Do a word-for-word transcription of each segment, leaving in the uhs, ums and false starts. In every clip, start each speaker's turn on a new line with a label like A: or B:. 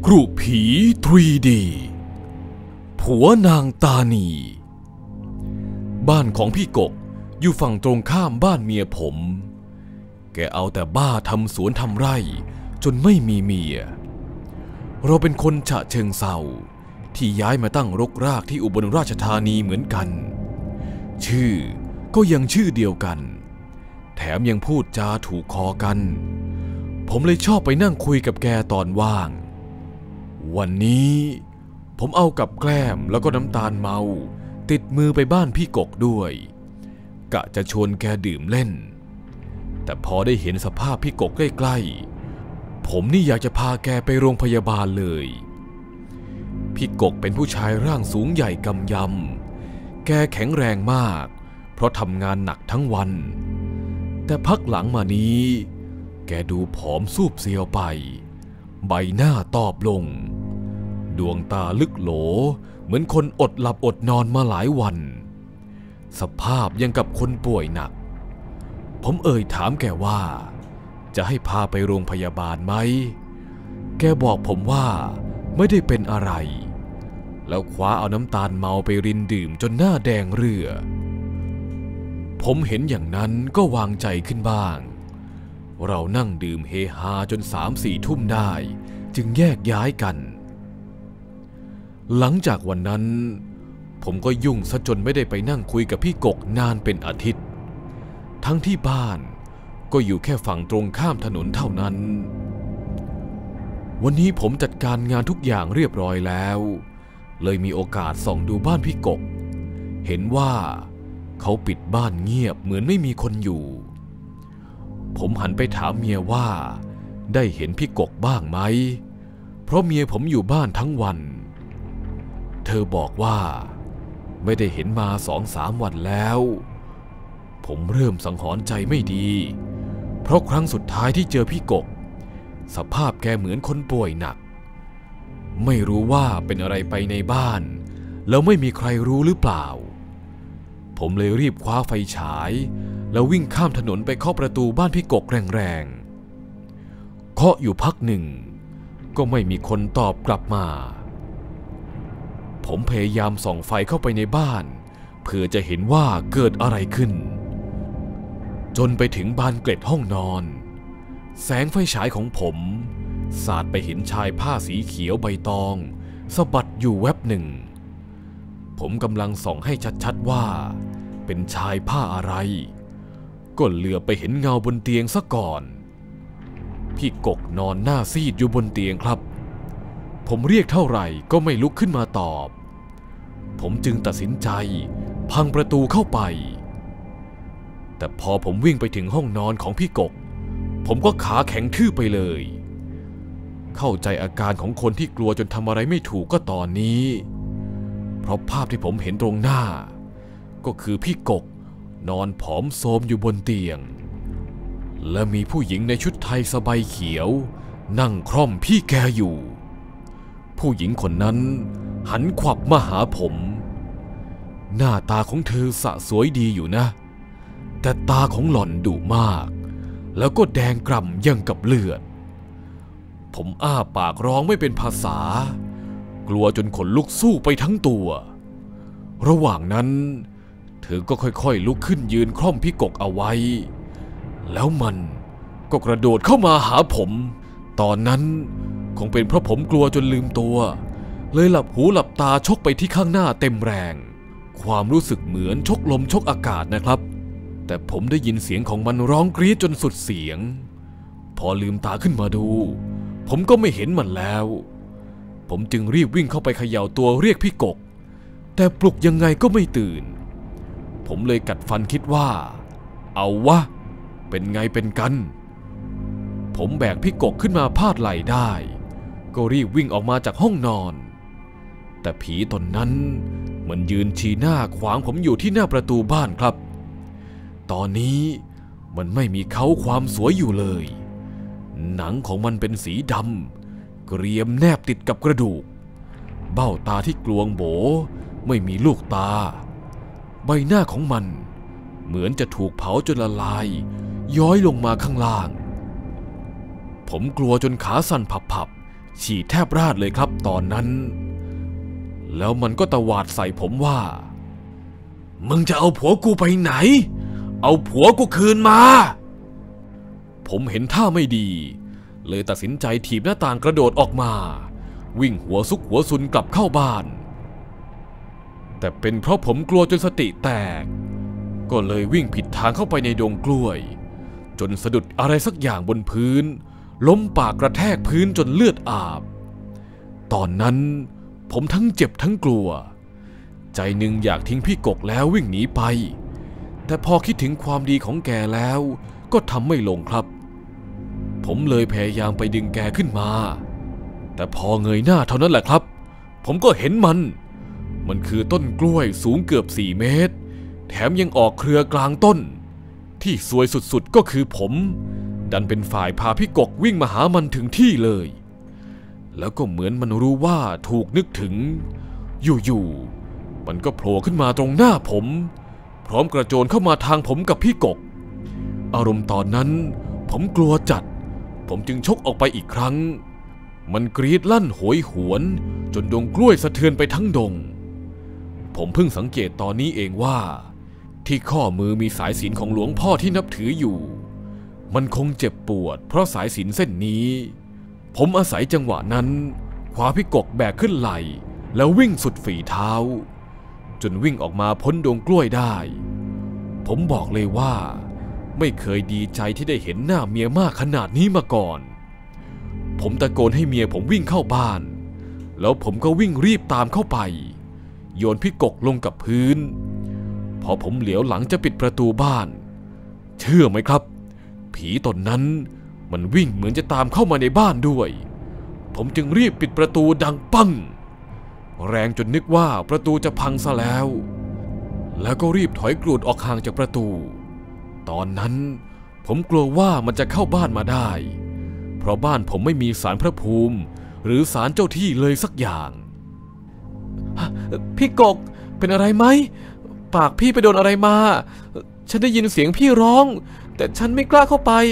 A: กรุผี ทรี ดี ผัวนางตานีบ้านของพี่กกอยู่ฝั่งตรงข้ามบ้านเมียผมแกเอาแต่บ้าทำสวนทำไร่จนไม่มีเมียเราเป็นคนฉะเชิงเทราที่ย้ายมาตั้งรกรากที่อุบลราชธานีเหมือนกันชื่อก็ยังชื่อเดียวกันแถมยังพูดจาถูกคอกันผมเลยชอบไปนั่งคุยกับแกตอนว่างวันนี้ผมเอากับแกล้มแล้วก็น้ำตาลเมาติดมือไปบ้านพี่กกด้วยกะจะชวนแกดื่มเล่นแต่พอได้เห็นสภาพพี่กกใกล้ๆผมนี่อยากจะพาแกไปโรงพยาบาลเลยพี่กกเป็นผู้ชายร่างสูงใหญ่กำยำแกแข็งแรงมากเพราะทำงานหนักทั้งวันแต่พักหลังมานี้แกดูผอมซูบเซียวไปใบหน้าตอบลงดวงตาลึกโหลเหมือนคนอดหลับอดนอนมาหลายวันสภาพยังกับคนป่วยหนักผมเอ่ยถามแกว่าจะให้พาไปโรงพยาบาลไหมแกบอกผมว่าไม่ได้เป็นอะไรแล้วคว้าเอาน้ำตาลเมาไปรินดื่มจนหน้าแดงเรื่อผมเห็นอย่างนั้นก็วางใจขึ้นบ้างเรานั่งดื่มเฮฮาจนสามสี่ทุ่มได้จึงแยกย้ายกันหลังจากวันนั้นผมก็ยุ่งซะจนไม่ได้ไปนั่งคุยกับพี่กกนานเป็นอาทิตย์ทั้งที่บ้านก็อยู่แค่ฝั่งตรงข้ามถนนเท่านั้นวันนี้ผมจัดการงานทุกอย่างเรียบร้อยแล้วเลยมีโอกาสส่องดูบ้านพี่กกเห็นว่าเขาปิดบ้านเงียบเหมือนไม่มีคนอยู่ผมหันไปถามเมียว่าได้เห็นพี่กกบ้างไหมเพราะเมียผมอยู่บ้านทั้งวันเธอบอกว่าไม่ได้เห็นมาสองสามวันแล้วผมเริ่มสังหรณ์ใจไม่ดีเพราะครั้งสุดท้ายที่เจอพี่กกสภาพแกเหมือนคนป่วยหนักไม่รู้ว่าเป็นอะไรไปในบ้านแล้วไม่มีใครรู้หรือเปล่าผมเลยรีบคว้าไฟฉายแล้ววิ่งข้ามถนนไปเคาะประตูบ้านพี่กกแรงๆเคาะอยู่พักหนึ่งก็ไม่มีคนตอบกลับมาผมพยายามส่องไฟเข้าไปในบ้านเพื่อจะเห็นว่าเกิดอะไรขึ้นจนไปถึงบานเกล็ดห้องนอนแสงไฟฉายของผมสาดไปเห็นชายผ้าสีเขียวใบตองสะบัดอยู่แวบหนึ่งผมกำลังส่องให้ชัดๆว่าเป็นชายผ้าอะไรก็เหลือบไปเห็นเงาบนเตียงซะก่อนพี่กกนอนหน้าซีดอยู่บนเตียงครับผมเรียกเท่าไหร่ก็ไม่ลุกขึ้นมาตอบผมจึงตัดสินใจพังประตูเข้าไปแต่พอผมวิ่งไปถึงห้องนอนของพี่กกผมก็ขาแข็งทื่อไปเลยเข้าใจอาการของคนที่กลัวจนทำอะไรไม่ถูกก็ตอนนี้เพราะภาพที่ผมเห็นตรงหน้าก็คือพี่กกนอนผอมโทรมอยู่บนเตียงและมีผู้หญิงในชุดไทยสบายเขียวนั่งคร่อมพี่แกอยู่ผู้หญิงคนนั้นหันขวับมาหาผมหน้าตาของเธอสะสวยดีอยู่นะแต่ตาของหล่อนดุมากแล้วก็แดงกร่ำยังกับเลือดผมอ้าปากร้องไม่เป็นภาษากลัวจนขนลุกสู้ไปทั้งตัวระหว่างนั้นเธอก็ค่อยๆลุกขึ้นยืนคล่อมพี่กกเอาไว้แล้วมันก็กระโดดเข้ามาหาผมตอนนั้นคงเป็นเพราะผมกลัวจนลืมตัวเลยหลับหูหลับตาชกไปที่ข้างหน้าเต็มแรงความรู้สึกเหมือนชกลมชกอากาศนะครับแต่ผมได้ยินเสียงของมันร้องกรี๊ดจนสุดเสียงพอลืมตาขึ้นมาดูผมก็ไม่เห็นมันแล้วผมจึงรีบวิ่งเข้าไปเขย่าตัวเรียกพี่กกแต่ปลุกยังไงก็ไม่ตื่นผมเลยกัดฟันคิดว่าเอาวะเป็นไงเป็นกันผมแบกพี่กกขึ้นมาพาดไหล่ได้ก็รีบวิ่งออกมาจากห้องนอนแต่ผีตนนั้นมันยืนชี้หน้าขวางผมอยู่ที่หน้าประตูบ้านครับตอนนี้มันไม่มีเขาความสวยอยู่เลยหนังของมันเป็นสีดำเกรียมแนบติดกับกระดูกเบ้าตาที่กลวงโบไม่มีลูกตาใบหน้าของมันเหมือนจะถูกเผาจนละลายย้อยลงมาข้างล่างผมกลัวจนขาสั่นผับๆฉี่แทบราดเลยครับตอนนั้นแล้วมันก็ตวาดใส่ผมว่ามึงจะเอาผัวกูไปไหนเอาผัวกูคืนมาผมเห็นท่าไม่ดีเลยตัดสินใจถีบหน้าต่างกระโดดออกมาวิ่งหัวซุกหัวซุนกลับเข้าบ้านแต่เป็นเพราะผมกลัวจนสติแตกก็เลยวิ่งผิดทางเข้าไปในดงกล้วยจนสะดุดอะไรสักอย่างบนพื้นล้มปากกระแทกพื้นจนเลือดอาบตอนนั้นผมทั้งเจ็บทั้งกลัวใจหนึ่งอยากทิ้งพี่กกแล้ววิ่งหนีไปแต่พอคิดถึงความดีของแกแล้วก็ทำไม่ลงครับผมเลยพยายามไปดึงแกขึ้นมาแต่พอเงยหน้าเท่านั้นแหละครับผมก็เห็นมันมันคือต้นกล้วยสูงเกือบสี่เมตรแถมยังออกเครือกลางต้นที่สวยสุดๆก็คือผมดันเป็นฝ่ายพาพี่กกวิ่งมาหามันถึงที่เลยแล้วก็เหมือนมันรู้ว่าถูกนึกถึงอยู่ๆมันก็โผล่ขึ้นมาตรงหน้าผมพร้อมกระโจนเข้ามาทางผมกับพี่กกอารมณ์ตอนนั้นผมกลัวจัดผมจึงชกออกไปอีกครั้งมันกรีดลั่นโหยหวนจนดงกล้วยสะเทือนไปทั้งดงผมเพิ่งสังเกตตอนนี้เองว่าที่ข้อมือมีสายศีลของหลวงพ่อที่นับถืออยู่มันคงเจ็บปวดเพราะสายศีลเส้นนี้ผมอาศัยจังหวะนั้นคว้าพี่กกแบกขึ้นไหล่แล้ววิ่งสุดฝีเท้าจนวิ่งออกมาพ้นดงกล้วยได้ผมบอกเลยว่าไม่เคยดีใจที่ได้เห็นหน้าเมียมากขนาดนี้มาก่อนผมตะโกนให้เมียผมวิ่งเข้าบ้านแล้วผมก็วิ่งรีบตามเข้าไปโยนพี่กกลงกับพื้นพอผมเหลียวหลังจะปิดประตูบ้านเชื่อไหมครับผีตนนั้นมันวิ่งเหมือนจะตามเข้ามาในบ้านด้วยผมจึงรีบปิดประตูดังปังแรงจนนึกว่าประตูจะพังซะแล้วแล้วก็รีบถอยกรูดออกห่างจากประตูตอนนั้นผมกลัวว่ามันจะเข้าบ้านมาได้เพราะบ้านผมไม่มีศาลพระภูมิหรือศาลเจ้าที่เลยสักอย่างพี่กกเป็นอะไรไหมปากพี่ไปโดนอะไรมาฉันได้ยินเสียงพี่ร้องแต่ฉันไม่กล้าเข้าไป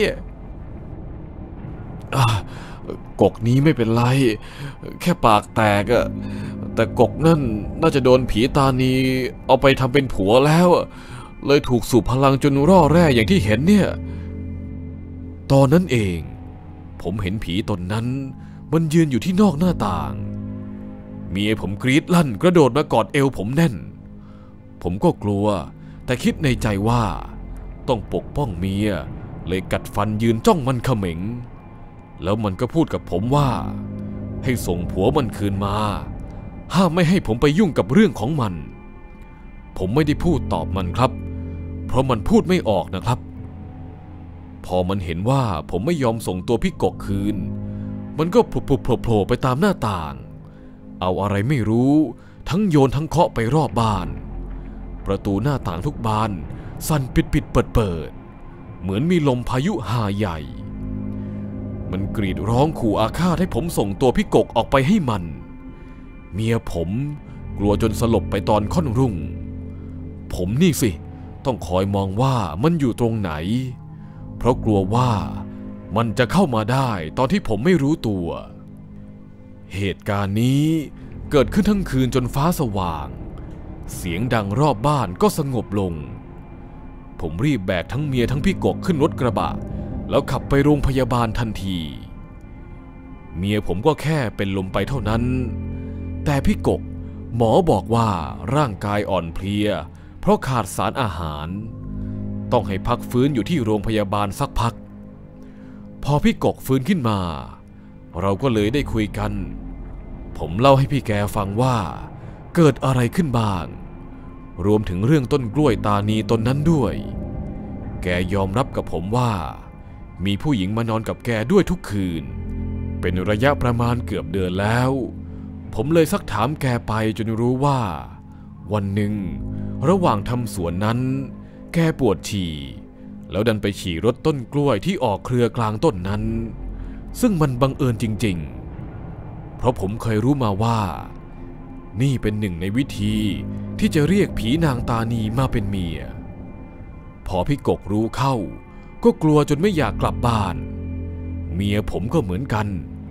A: กกนี้ไม่เป็นไรแค่ปากแตกอะแต่กกนั่นน่าจะโดนผีตานีเอาไปทำเป็นผัวแล้วเลยถูกสูบพลังจนร่อแร่อย่างที่เห็นเนี่ยตอนนั้นเองผมเห็นผีตนนั้นมันยืนอยู่ที่นอกหน้าต่างเมียผมกรีดลั่นกระโดดมากอดเอวผมแน่นผมก็กลัวแต่คิดในใจว่าต้องปกป้องเมียเลยกัดฟันยืนจ้องมันเขม็งแล้วมันก็พูดกับผมว่าให้ส่งผัวมันคืนมาห้ามไม่ให้ผมไปยุ่งกับเรื่องของมันผมไม่ได้พูดตอบมันครับเพราะมันพูดไม่ออกนะครับพอมันเห็นว่าผมไม่ยอมส่งตัวพี่กกคืนมันก็ผุบๆโผล่ไปตามหน้าต่างเอาอะไรไม่รู้ทั้งโยนทั้งเคาะไปรอบบ้านประตูหน้าต่างทุกบานสั่นปิดปิดเปิดเปิดเหมือนมีลมพายุหาใหญ่มันกรีดร้องขู่อาฆาตให้ผมส่งตัวพี่กกออกไปให้มันเมียผมกลัวจนสลบไปตอนค่อนรุ่งผมนี่สิต้องคอยมองว่ามันอยู่ตรงไหนเพราะกลัวว่ามันจะเข้ามาได้ตอนที่ผมไม่รู้ตัวเหตุการณ์นี้เกิดขึ้นทั้งคืนจนฟ้าสว่างเสียงดังรอบบ้านก็สงบลงผมรีบแบกทั้งเมียทั้งพี่กกขึ้นรถกระบะแล้วขับไปโรงพยาบาลทันทีเมียผมก็แค่เป็นลมไปเท่านั้นแต่พี่กกหมอบอกว่าร่างกายอ่อนเพลียเพราะขาดสารอาหารต้องให้พักฟื้นอยู่ที่โรงพยาบาลสักพักพอพี่กกฟื้นขึ้นมาเราก็เลยได้คุยกันผมเล่าให้พี่แกฟังว่าเกิดอะไรขึ้นบ้างรวมถึงเรื่องต้นกล้วยตานีตนนั้นด้วยแกยอมรับกับผมว่ามีผู้หญิงมานอนกับแกด้วยทุกคืนเป็นระยะประมาณเกือบเดือนแล้วผมเลยซักถามแกไปจนรู้ว่าวันหนึ่งระหว่างทำสวนนั้นแกปวดฉี่แล้วดันไปฉี่รดต้นกล้วยที่ออกเครือกลางต้นนั้นซึ่งมันบังเอิญจริงๆเพราะผมเคยรู้มาว่านี่เป็นหนึ่งในวิธีที่จะเรียกผีนางตานีมาเป็นเมียพอพี่กกรู้เข้าก็กลัวจนไม่อยากกลับบ้านเมียผมก็เหมือนกัน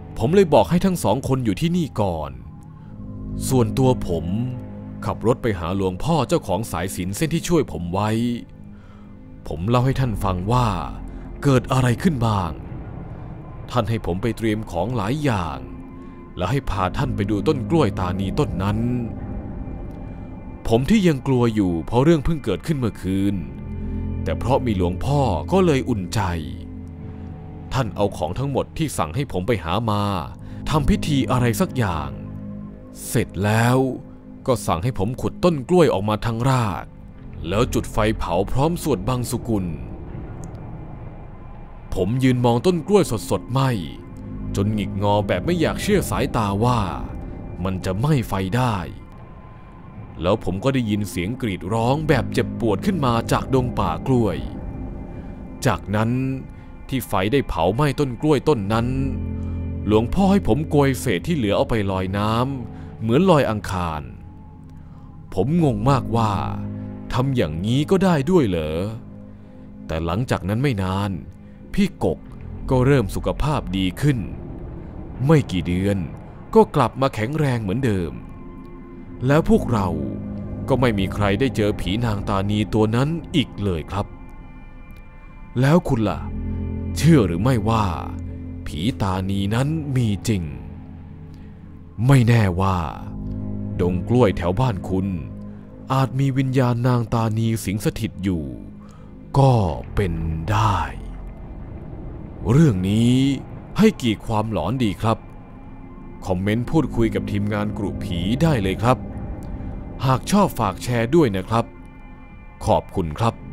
A: ผมเลยบอกให้ทั้งสองคนอยู่ที่นี่ก่อนส่วนตัวผมขับรถไปหาหลวงพ่อเจ้าของสายสิญจน์เส้นที่ช่วยผมไว้ผมเล่าให้ท่านฟังว่าเกิดอะไรขึ้นบ้างท่านให้ผมไปเตรียมของหลายอย่างและให้พาท่านไปดูต้นกล้วยตานีต้นนั้นผมที่ยังกลัวอยู่เพราะเรื่องเพิ่งเกิดขึ้นเมื่อคืนแต่เพราะมีหลวงพ่อก็เลยอุ่นใจท่านเอาของทั้งหมดที่สั่งให้ผมไปหามาทำพิธีอะไรสักอย่างเสร็จแล้วก็สั่งให้ผมขุดต้นกล้วยออกมาทั้งรากแล้วจุดไฟเผาพร้อมสวดบังสุกุลผมยืนมองต้นกล้วยสดๆไหม้จนหงิกงอแบบไม่อยากเชื่อสายตาว่ามันจะไหม้ไฟได้แล้วผมก็ได้ยินเสียงกรีดร้องแบบเจ็บปวดขึ้นมาจากดงป่ากล้วยจากนั้นที่ไฟได้เผาไหม้ต้นกล้วยต้นนั้นหลวงพ่อให้ผมโกยเศษที่เหลือเอาไปลอยน้ำเหมือนลอยอังคารผมงงมากว่าทำอย่างนี้ก็ได้ด้วยเหรอแต่หลังจากนั้นไม่นานพี่กกก็เริ่มสุขภาพดีขึ้นไม่กี่เดือนก็กลับมาแข็งแรงเหมือนเดิมแล้วพวกเราก็ไม่มีใครได้เจอผีนางตานีตัวนั้นอีกเลยครับแล้วคุณล่ะเชื่อหรือไม่ว่าผีตานีนั้นมีจริงไม่แน่ว่าดงกล้วยแถวบ้านคุณอาจมีวิญญาณนางตานีสิงสถิตอยู่ก็เป็นได้เรื่องนี้ให้กี่ความหลอนดีครับคอมเมนต์พูดคุยกับทีมงานกลุ่มผีได้เลยครับหากชอบฝากแชร์ด้วยนะครับขอบคุณครับ